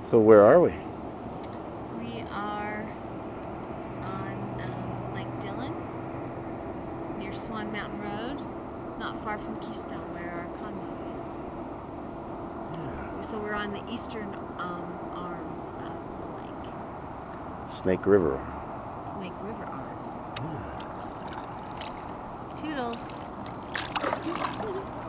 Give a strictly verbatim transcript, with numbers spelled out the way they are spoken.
So where are we? We are on um, Lake Dillon, near Swan Mountain Road, not far from Keystone, where our condo is. So we're on the eastern um, arm of the lake. Snake River. Snake River arm. Toodles.